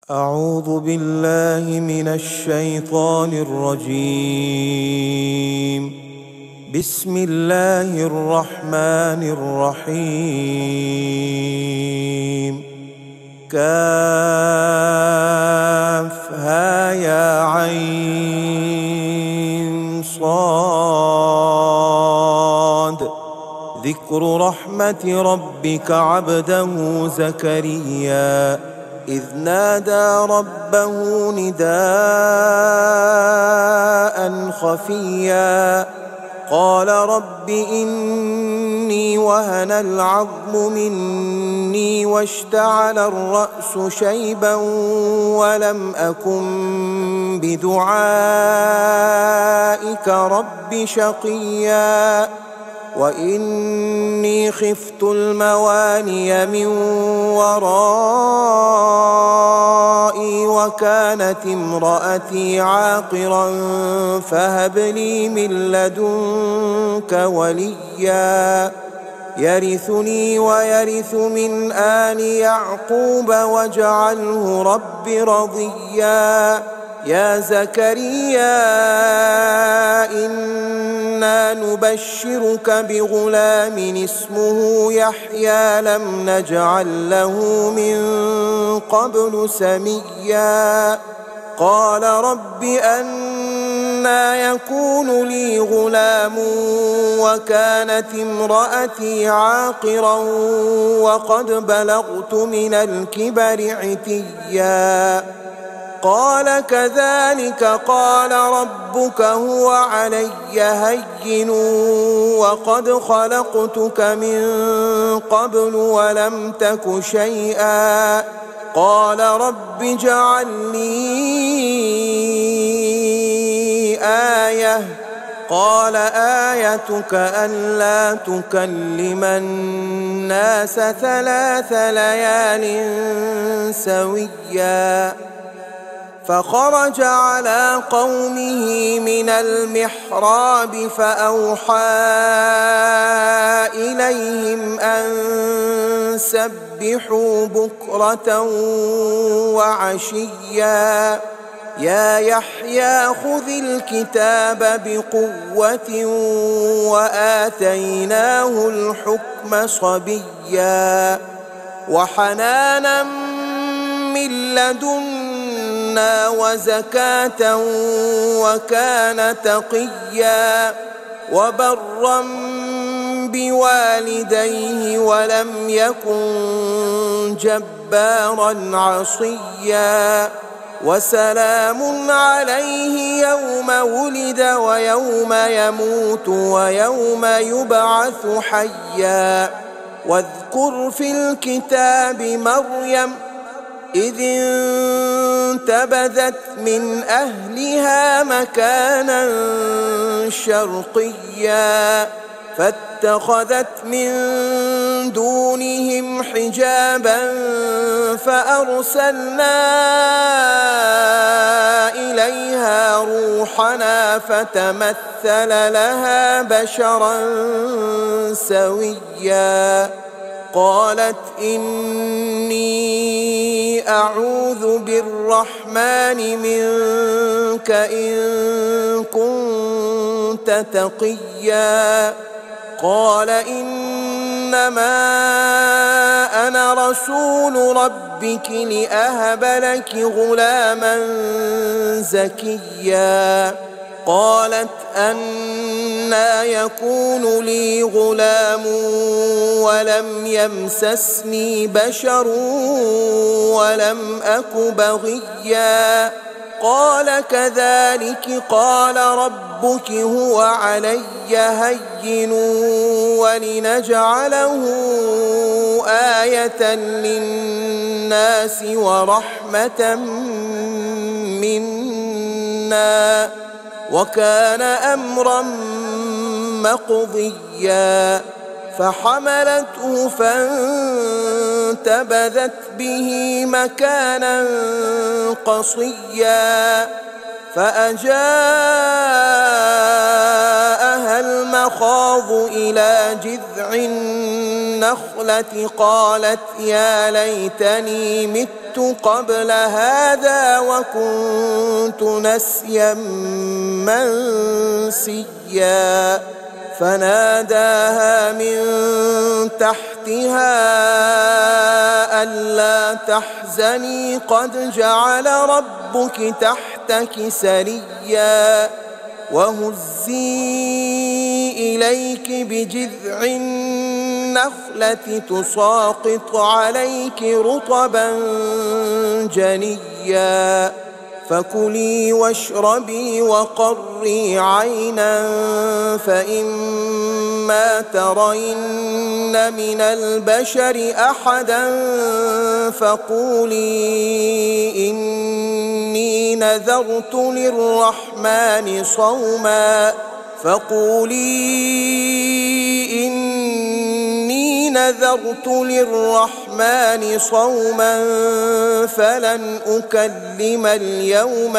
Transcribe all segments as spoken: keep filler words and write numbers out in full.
أعوذ بالله من الشيطان الرجيم. بسم الله الرحمن الرحيم. كافها يا عين صاد. ذكر رحمة ربك عبده زكريا إذ نادى ربه نداء خفيا قال رب إني وهن العظم مني واشتعل الرأس شيبا ولم أكن بدعائك رب شقيا وإني خفت الموالي من ورائي وكانت امرأتي عاقرا فهب لي من لدنك وليا يرثني ويرث من آل يعقوب واجعله رب رضيا. يا زكريا إنا نبشرك بغلام اسمه يحيى لم نجعل له من قبل سميا قال رب أنى يكون لي غلام وكانت امرأتي عاقرا وقد بلغت من الكبر عتيا قال كذلك قال ربك هو علي هين وقد خلقتك من قبل ولم تك شيئا قال رب اجعل لي آية قال آيتك ألا تكلم الناس ثلاث ليال سويا فخرج على قومه من المحراب فأوحى إليهم أن سبحوا بكرة وعشيا يا يحيى خذ الكتاب بقوة وآتيناه الحكم صبيا وحنانا من لدنا وزكاة وكان تقيا وبرا بوالديه ولم يكن جبارا عصيا وسلام عليه يوم ولد ويوم يموت ويوم يبعث حيا واذكر في الكتاب مريم إذ انتبذت من أهلها مكانا شرقيا فاتخذت من دونهم حجابا فأرسلنا إليها روحنا فتمثل لها بشرا سويا قالت إني أعوذ بالرحمن منك إن كنت تقيا قال إنما أنا رسول ربك لأهب لك غلاما زكيا قالت أنى يكون لي غلام ولم يمسسني بشر ولم أك بغيا قال كذلك قال ربك هو علي هين ولنجعله آية للناس ورحمة منا وكان أمرا مقضيا فحملته فانتبذت به مكانا قصيا فأجاءها المخاض إلى جذع النخلة قالت يا ليتني مت قبل هذا وكنت نسيا منسيا فناداها من تحتها ألا تحزني قد جعل ربك تحتك سريا وهزي إليك بجذع النخلة تساقط عليك رطبا جنيا فكلي واشربي وقري عينا فإما ترين من البشر أحدا فقولي إني نذرت للرحمن صوما فقولي إني نذرت للرحمن صوما فلن أكلم اليوم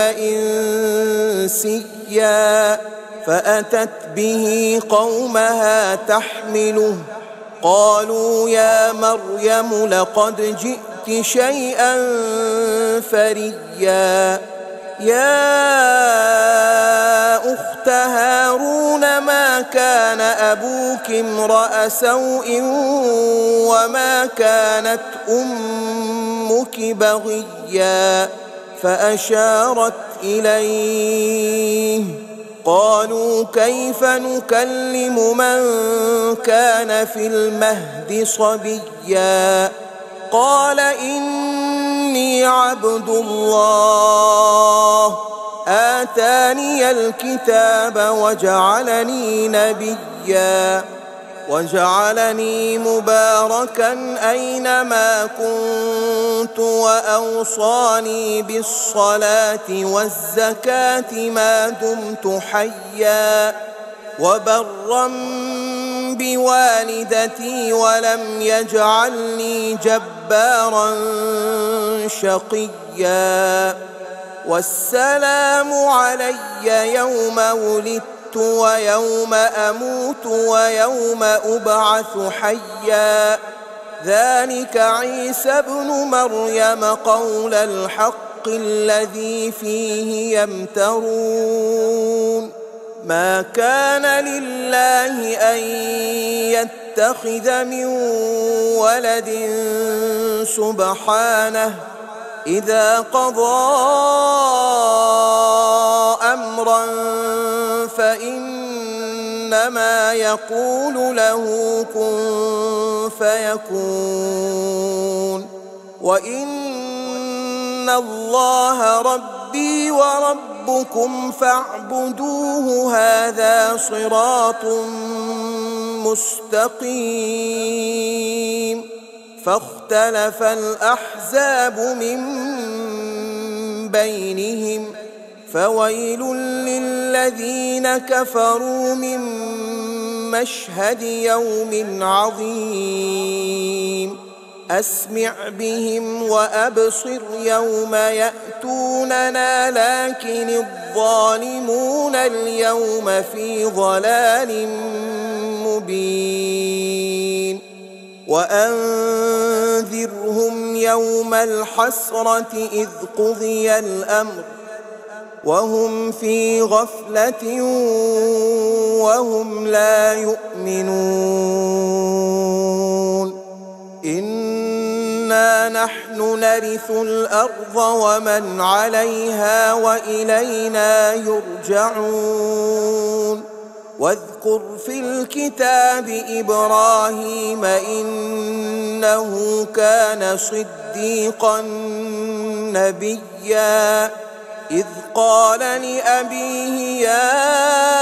إنسيا فأتت به قومها تحمله قالوا يا مريم لقد جئت شيئا فريا يا أخت هارون ما كان أبوك امرأ سوء وما كانت أمك بغيا فأشارت إليه قالوا كيف نكلم من كان في المهد صبيا قال إني عبد الله آتاني الكتاب وجعلني نبيا وجعلني مباركا أينما كنت وأوصاني بالصلاة والزكاة ما دمت حيا وبرا بوالدتي ولم يجعلني جبارا شقيا والسلام علي يوم ولدت ويوم أموت ويوم أبعث حيا ذلك عيسى ابن مريم قول الحق الذي فيه يمترون ما كان لله أن يتخذ من ولد سبحانه إذا قضى أمرا فإنما يقول له كن فيكون وإن الله ربي وربكم فاعبدوه هذا صراط مستقيم فاختلف الأحزاب من بينهم فويل للذين كفروا من مشهد يوم عظيم أسمع بهم وأبصر يوم يأتوننا لكن الظالمون اليوم في ضلال مبين وأنذرهم يوم الحسرة إذ قضي الأمر وهم في غفلة وهم لا يؤمنون إنا نحن نرث الأرض ومن عليها وإلينا يرجعون واذكر في الكتاب إبراهيم إنه كان صديقا نبيا إذ قال لأبيه يا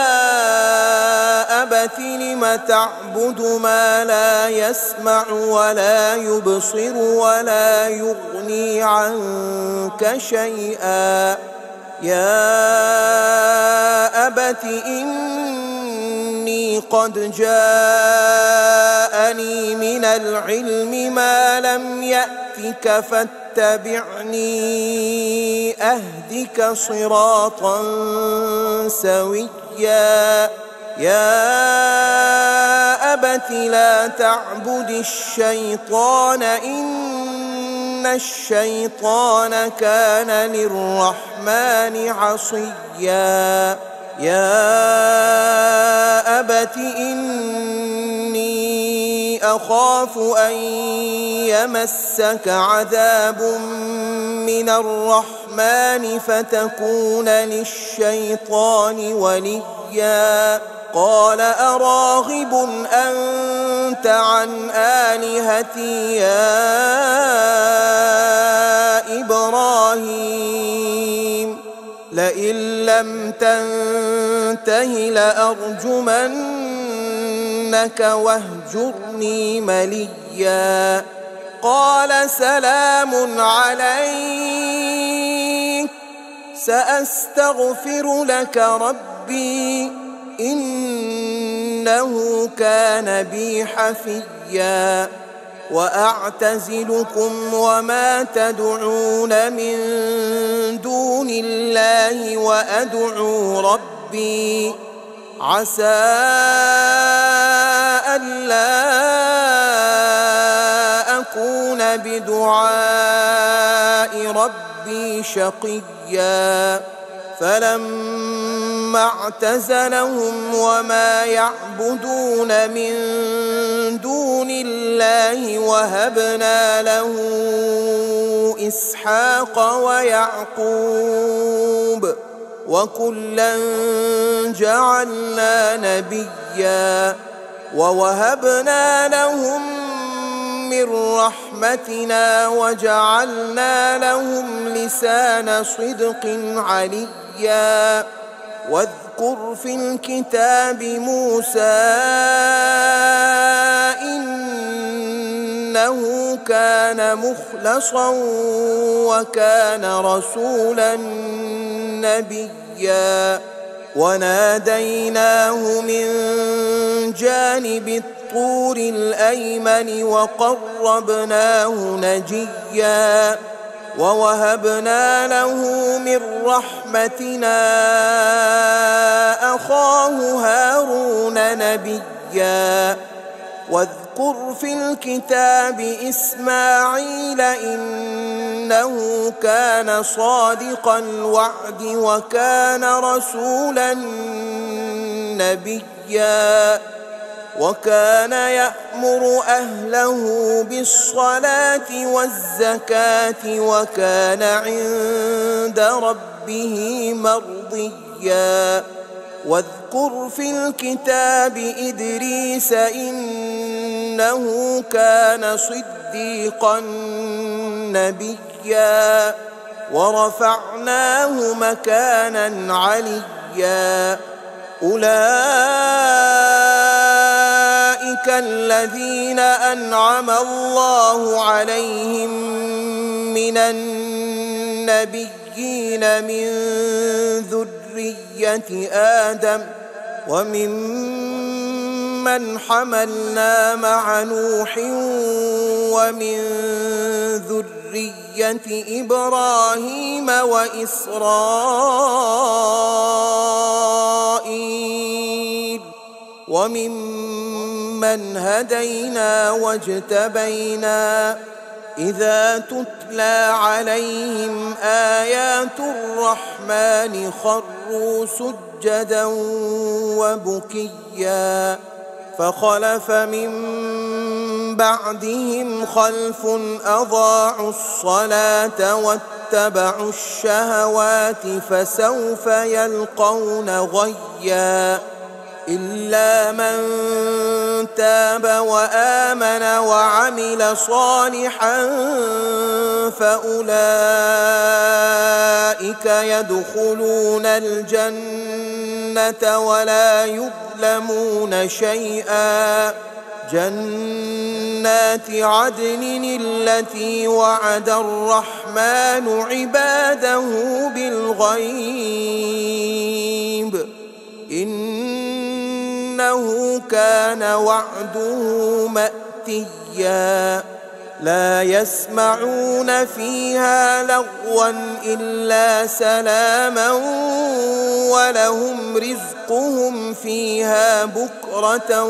أبت لم تعبد ما لا يسمع ولا يبصر ولا يغني عنك شيئا يا أبت إني قد جاءني من العلم ما لم يأتك فاتبعني أهدك صراطا سويا يا أبت لا تعبد الشيطان إن الشيطان كان للرحمن عصيا يا أبت إني أخاف أن يمسك عذاب من الرحمن فتكون للشيطان وليا قال أراغب أنت عن آلهتي يا إبراهيم لئن لم تنته لأرجمنك واهجرني مليا قال سلام عليك سأستغفر لك ربي إنه كان بي حفيا وأعتزلكم وما تدعون من دون الله وأدعو ربي عسى ألا أكون بدعاء ربي شقيا فلما اعتزلهم وما يعبدون من دون الله وهبنا له إسحاق ويعقوب وكلا جعلنا نبيا ووهبنا لهم من رحمتنا وجعلنا لهم لسان صدق عليا واذكر في الكتاب موسى إنه كان مخلصا وكان رسولا نبيا وناديناه من جانب الطور الأيمن وقربناه نجيا ووهبنا له من رحمتنا أخاه هارون نبيا واذكر في الكتاب إسماعيل إنه كان صادق الوعد وكان رسولا نبيا وكان يأمر أهله بالصلاة والزكاة وكان عند ربه مرضيا واذكر في الكتاب إدريس إنه كان صديقا نبيا ورفعناه مكانا عليا أولئك الذين أنعم الله عليهم من النبيين من ذرية آدم وممن حملنا مع نوح ومن ذرية إبراهيم وإسرائيل وممن هدينا واجتبينا إذا تتلى عليهم آيات الرحمن خروا سجدا وبكيا فخلف من بعدهم خلف أضاعوا الصلاة واتبعوا الشهوات فسوف يلقون غيا إلا من تاب وآمن وعمل صالحا فأولئك يدخلون الجنة ولا يظلمون شيئا جنات عدن التي وعد الرحمن عباده بالغيب إنه كان وعده مأتيا لا يسمعون فيها لغوا إلا سلاما ولهم رزقهم فيها بكرة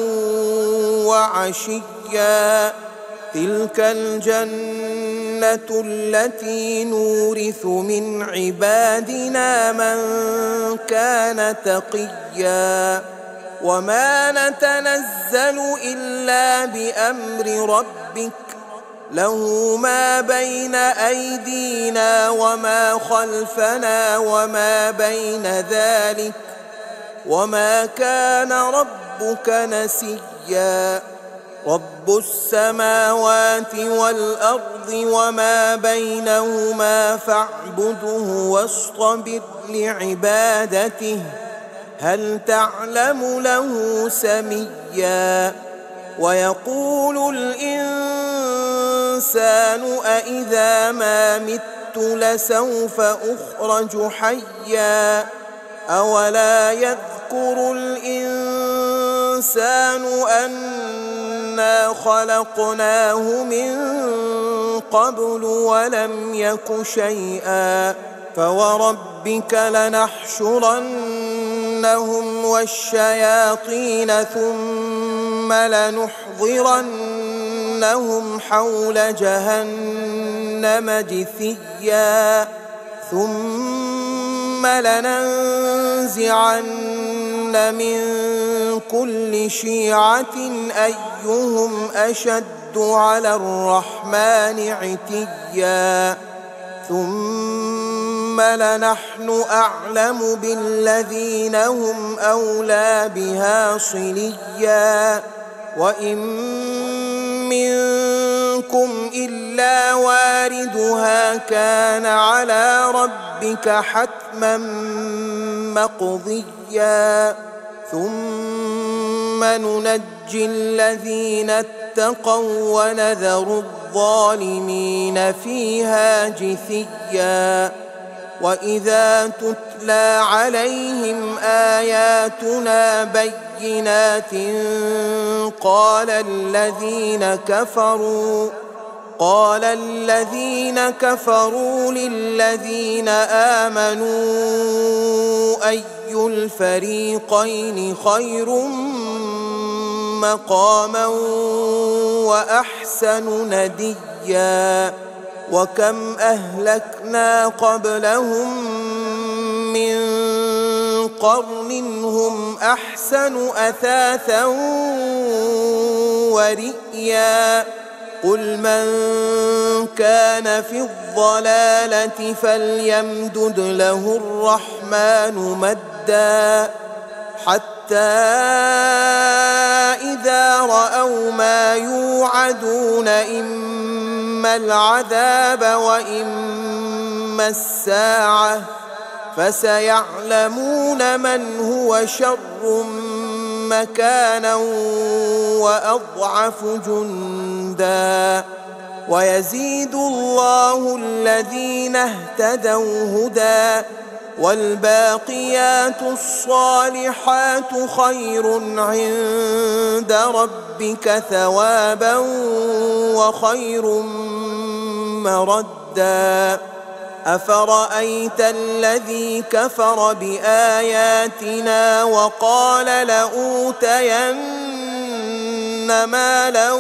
وعشيا تلك الجنة التي نورث من عبادنا من كان تقيا وما نتنزل إلا بأمر ربك له ما بين أيدينا وما خلفنا وما بين ذلك وما كان ربك نسيا رب السماوات والأرض وما بينهما فاعبده واصطبر لعبادته هل تعلم له سميا ويقول الإنسان أإذا ما مت لسوف أخرج حيا أولا يذكر الإنسان أنا خلقناه من قبل ولم يك شيئا فوربك لنحشرنهم والشياطين ثم لنحضرنهم حول جهنم جثيا ثم لننزعن من كل شيعة أيهم أشد على الرحمن عتيا ثم لنحن أعلم بالذين هم أولى بها صليا وإن منكم إلا واردها كان على ربك حتما مقضيا ثم ننجي الذين اتقوا ونذر الظالمين فيها جثيا وإذا تتلى عليهم آياتنا بينات قال الذين كفروا قال الذين كفروا للذين آمنوا أي الفريقين خير مقاما وأحسن نديا وكم أهلكنا قبلهم من قرن هم أحسن أثاثا ورئيا قل من كان في الضلالة فليمدد له الرحمن مدا حتى إذا رأوا ما يوعدون إما العذاب وإما الساعة فسيعلمون من هو شر مكانا وأضعف جندا ويزيد الله الذين اهتدوا هدى والباقيات الصالحات خير عند ربك ثوابا وخير مردا أفرأيت الذي كفر بآياتنا وقال لأوتين مالا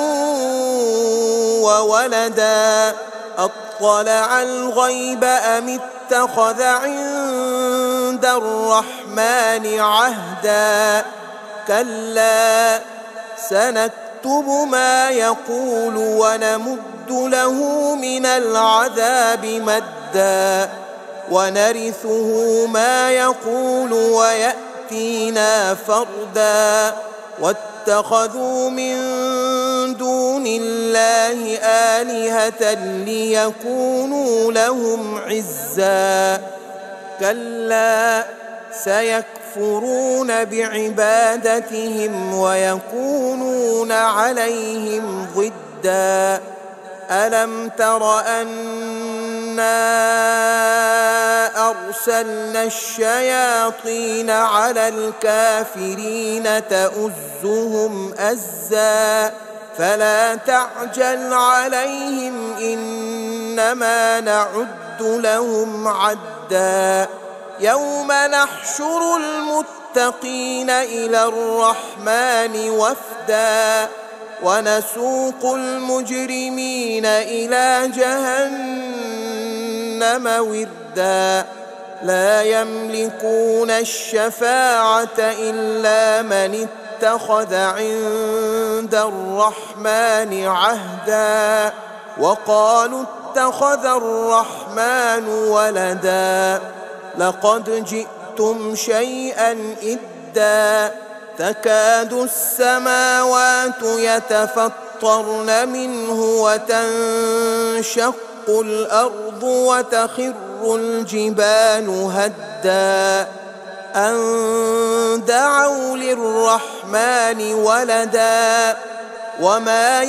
وولدا أطلع الغيب أم اتخذ عند الرحمن عهدا كلا سنكتب ما يقول ونمد له من العذاب مدا ونرثه ما يقول ويأتينا فردا واتخذوا من دون الله آلهة ليكونوا لهم عزا كلا سيكفرون بعبادتهم ويكونون عليهم ضدا ألم تر أنا أرسلنا الشياطين على الكافرين تؤزهم أزا فلا تعجل عليهم إنما نعد لهم عدا يوم نحشر المتقين إلى الرحمن وفدا ونسوق المجرمين إلى جهنم وردا لا يملكون الشفاعة إلا من اتخذ عند الرحمن عهدا وقالوا اتخذ الرحمن ولدا لقد جئتم شيئا إدا تكاد السماوات يتفطرن منه وتنشق الأرض وتخر الجبال هدا أن دعوا للرحمن ولدا وما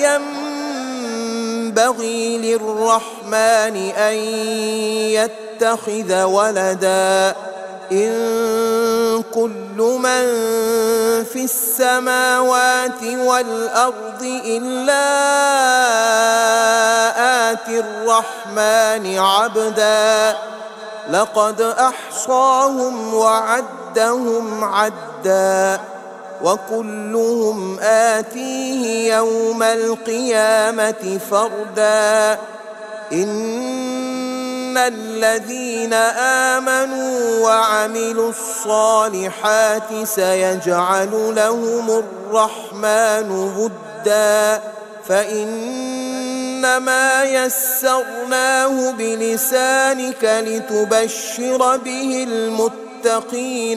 ينبغي للرحمن أن يتخذ ولدا إن كل من في السماوات والأرض إلا آتي الرحمن عبدا لقد أحصاهم وعدهم عدا وكلهم آتيه يوم القيامة فردا إن الذين آمنوا وعملوا الصالحات سيجعل لهم الرحمن ودا فإنما يسرناه بلسانك لتبشر به المتقين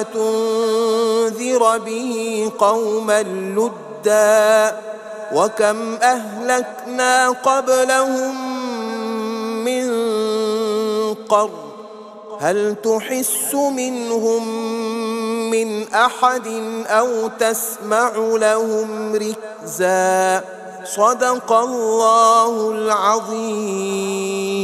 وتنذر به قوما لدا وكم أهلكنا قبلهم من قرن هل تحس منهم من أحد أو تسمع لهم ركزا صدق الله العظيم.